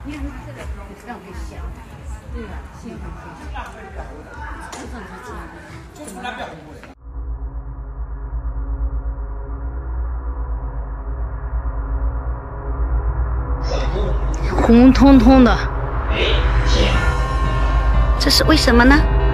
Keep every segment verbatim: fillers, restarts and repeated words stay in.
让给香，对呀，鲜很香。就算它煎的，就从来不要红过来。 红彤彤的，这是为什么呢？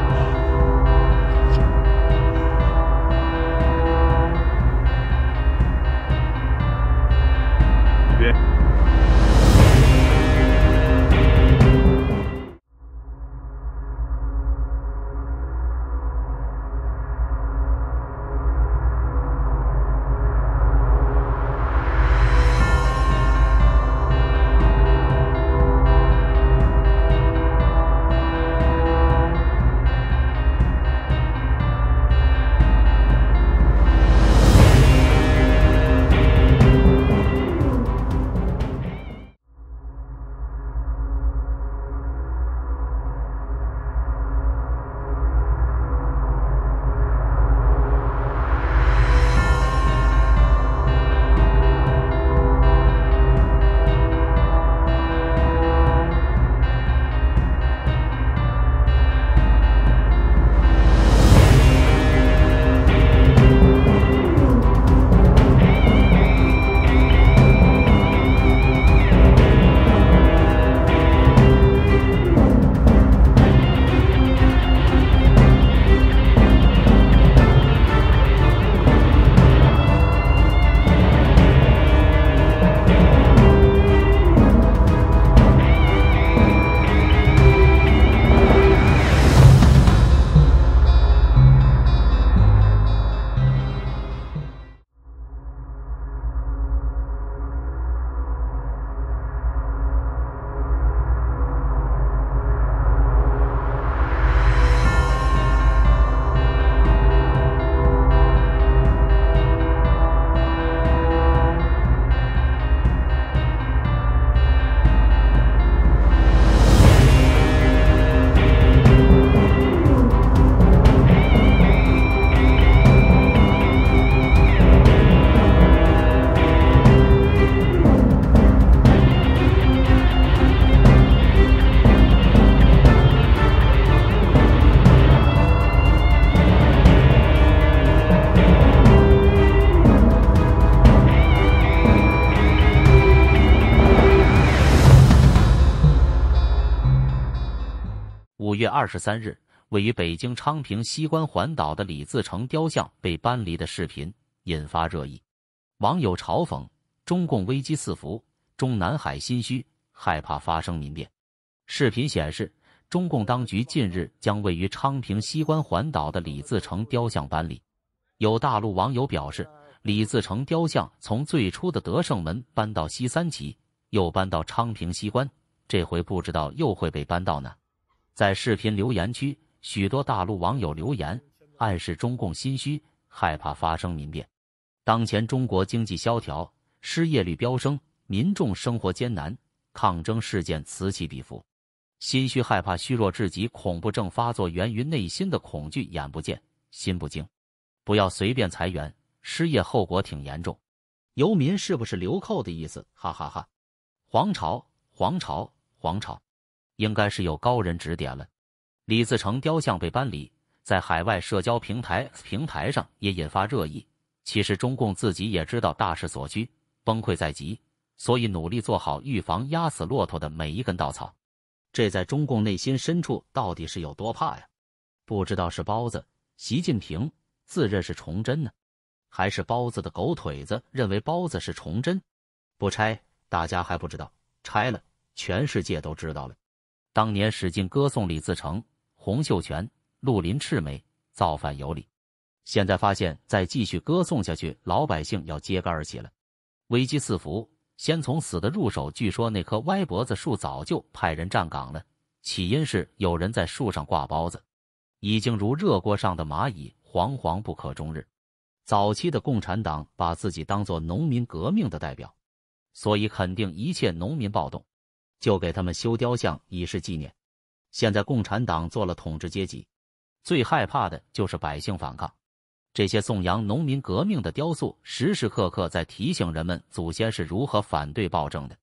五月二十三日，位于北京昌平西关环岛的李自成雕像被搬离的视频引发热议，网友嘲讽中共危机四伏，中南海心虚，害怕发生民变。视频显示，中共当局近日将位于昌平西关环岛的李自成雕像搬离。有大陆网友表示，李自成雕像从最初的德胜门搬到西三旗，又搬到昌平西关，这回不知道又会被搬到哪。在视频留言区，许多大陆网友留言暗示中共心虚，害怕发生民变。当前中国经济萧条，失业率飙升，民众生活艰难，抗争事件此起彼伏。心虚害怕虚弱至极，恐怖症发作源于内心的恐惧，眼不见心不惊。不要随便裁员，失业后果挺严重。游民是不是流寇的意思？哈哈哈！皇朝，皇朝，皇朝。应该是有高人指点了。李自成雕像被搬离，在海外社交平台平台上也引发热议。其实中共自己也知道大势所趋，崩溃在即，所以努力做好预防压死骆驼的每一根稻草。这在中共内心深处到底是有多怕呀？不知道是包子习近平自认是崇祯呢，还是包子的狗腿子认为包子是崇祯？不拆大家还不知道，拆了全世界都知道了。当年使劲歌颂李自成、洪秀全、绿林赤眉，造反有理。现在发现再继续歌颂下去，老百姓要揭竿而起了。危机四伏，先从死的入手。据说那棵歪脖子树早就派人站岗了，起因是有人在树上挂包子，已经如热锅上的蚂蚁，惶惶不可终日。早期的共产党把自己当作农民革命的代表，所以肯定一切农民暴动，就给他们修雕像以示纪念。现在共产党做了统治阶级，最害怕的就是百姓反抗。这些颂扬农民革命的雕塑，时时刻刻在提醒人们祖先是如何反对暴政的。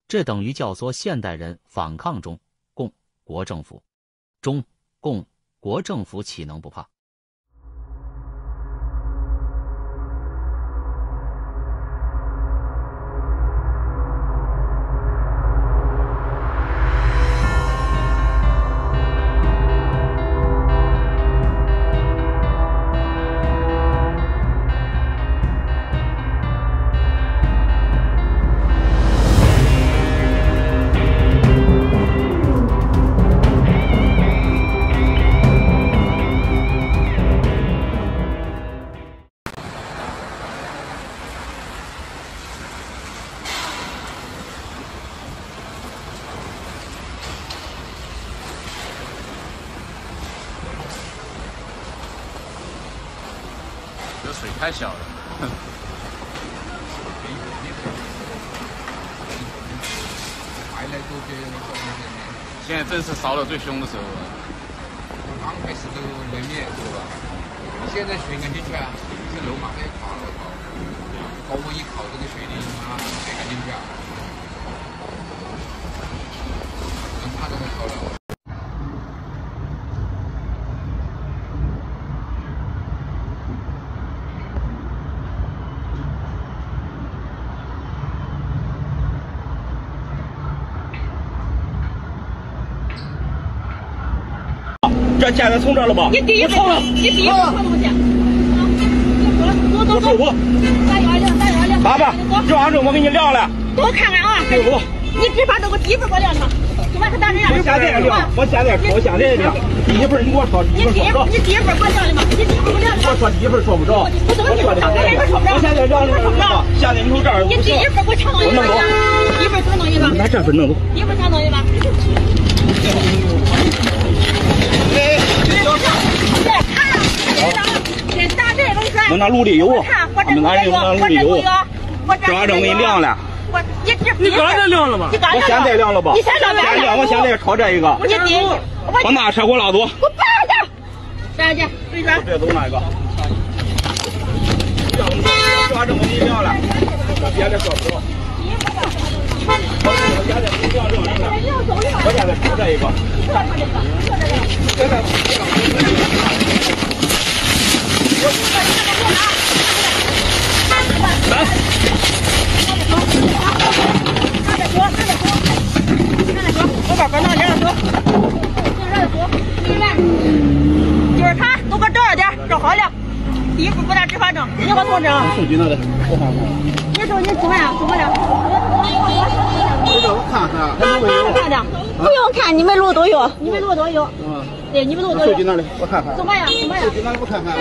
这等于教唆现代人反抗中共国政府。中共国政府岂能不怕？ 这水太小了。现在正是烧得最凶的时候了。 刚开始都人面是吧？现在水赶进去啊，这楼马上要垮了，我靠！高温一烤，这个水泥啊，水赶进去啊，能怕这个烧了。 这现在从这了吧？ 你第一步，你第一步什么东西？多多多多，三幺二零，三幺二零。 爸爸，这玩意我给你量了。 多看看啊！ 对不？ 你只把这个第一份给我量上，今晚是打人呀？ 我现在量，我现在我现在量。第一份你给我说，第一份说不着。 你第一份给我量的嘛？你第一份量的。 我说第一份说不着。 我怎么你说的？ 我现在量的说不着。现在你从这儿， 你第一份给我抢到一份，一份抢到一份。 拿这份弄走。 一份抢到一份。 我拿炉里油，我们拿人拿炉里油，这玩意儿我给你量了。 我你这你刚才量了吧？我现在量了吧？ 你现在量？ 量，我现在炒这一个。 你第我拿车给我拉走。 我搬去。搬去，回转。 这走哪一个？这玩意儿我给你量了，别的说不着。我现在不量这个，我现在炒这一个。现在。来， 我把把那两个手，两个手，明白？就是他，都给我照着点，照好了。第一步不打执法证，你给我做证。 手机那里，我看看。 你手机怎么样？怎么了？ 这个我看看，还没有。 看的，不用看，你们路都有，你们路都有。 嗯。 对，你们路都有。 手机那里，我看看。 怎么样？怎么样？ 手机那里我看看。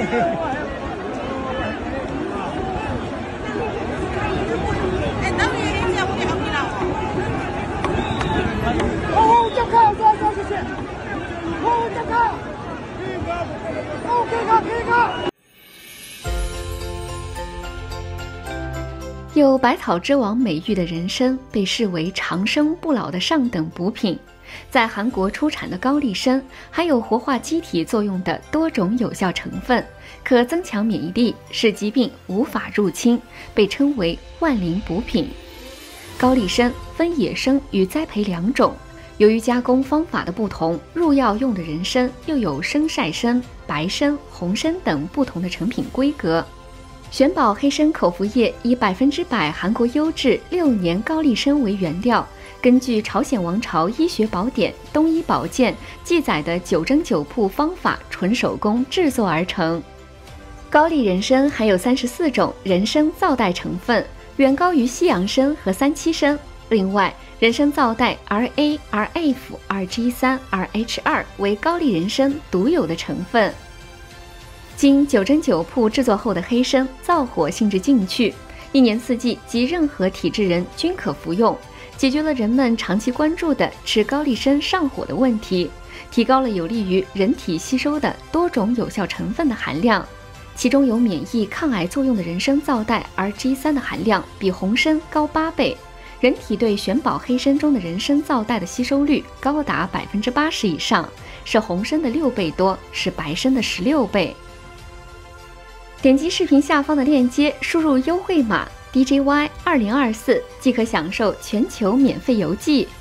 哦，这个，这这谢谢。哦，这个，哦，这个，这个。 有百草之王美誉的人参被视为长生不老的上等补品，在韩国出产的高丽参含有活化机体作用的多种有效成分，可增强免疫力，使疾病无法入侵，被称为万灵补品。高丽参分野生与栽培两种，由于加工方法的不同，入药用的人参又有生晒参、白参、红参等不同的成品规格。玄宝黑参口服液以百分之百韩国优质六年高丽参为原料，根据朝鲜王朝医学宝典《东医宝鉴》记载的九蒸九铺方法纯手工制作而成。高丽人参含有三十四种人参皂苷成分，远高于西洋参和三七参。另外，人参皂苷 R A、R F、R G 三、R H 二为高丽人参独有的成分。经九蒸九铺制作后的黑参燥火性质进去，一年四季及任何体质人均可服用，解决了人们长期关注的吃高丽参上火的问题，提高了有利于人体吸收的多种有效成分的含量。其中有免疫抗癌作用的人参皂苷 R G 三 的含量比红参高八倍，人体对玄宝黑参中的人参皂苷的吸收率高达百分之八十以上，是红参的六倍多，是白参的十六倍。点击视频下方的链接，输入优惠码 D J Y 二零二四即可享受全球免费邮寄。